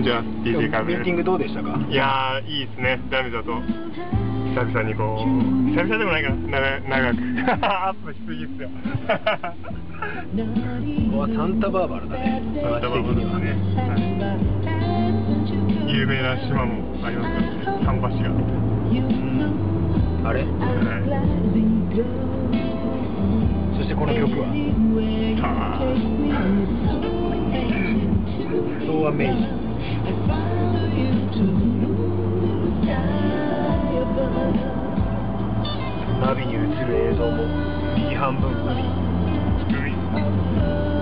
ちは、DJ カーブです。 ミーティングどうでしたか？ いやー、いいですね、ダメだと。久々にこう、久々でもないかな、長くアップしすぎっすよ。 ここはサンタバーバラだね。 サンタバーバラですね。はい、有名な島もありますからね、桟橋が。 あれ？はい。そしてこの曲はSo Amazing。ナビに映る映像も右半分海。